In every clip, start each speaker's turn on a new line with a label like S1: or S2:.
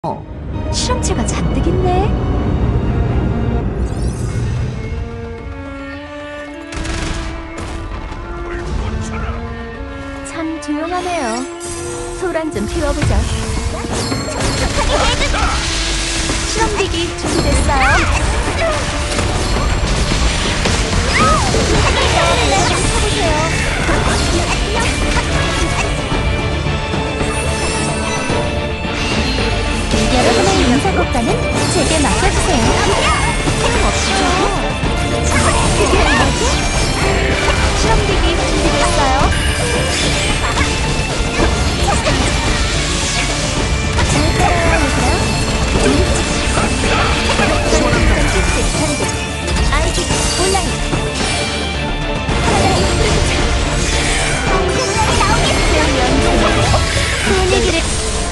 S1: 실험체가 잔뜩 있네. 참 조용하네요. 소란 좀 피워보자. 실험기기 준비됐어요. 여러분의 인사고과는 제게 맡겨주세요. 그게 뭐지? 실험기기 준비됐어요. 잘 따라요, 얘들아. 아이디 온라인. 분위기를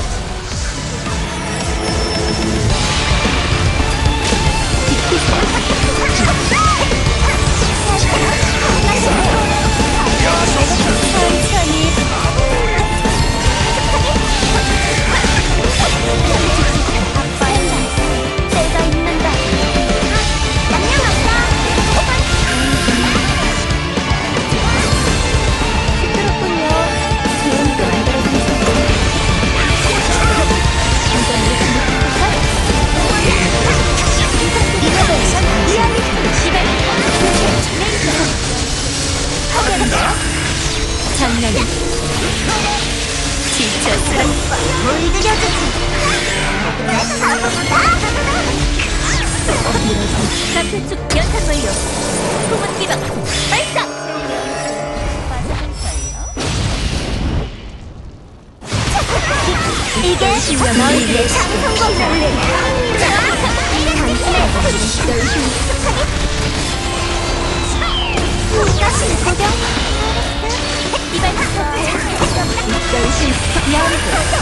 S1: 천천히. 내가 있는다. 시끄럽군요. 재밌게 만들어주세요. 이노베이션 리얼리티 시발 장난이 지쳤어. 물들여주지. 감퇴축 연탄 완료. 후문 기박 발사. 이게 너희들의 성공을 당신의 열심히 다시 고정. 이발 열심히 연구